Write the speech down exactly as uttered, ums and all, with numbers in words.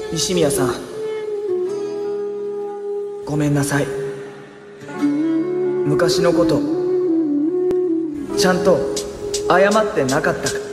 西宮さん、ごめんなさい。昔のことちゃんと謝ってなかったか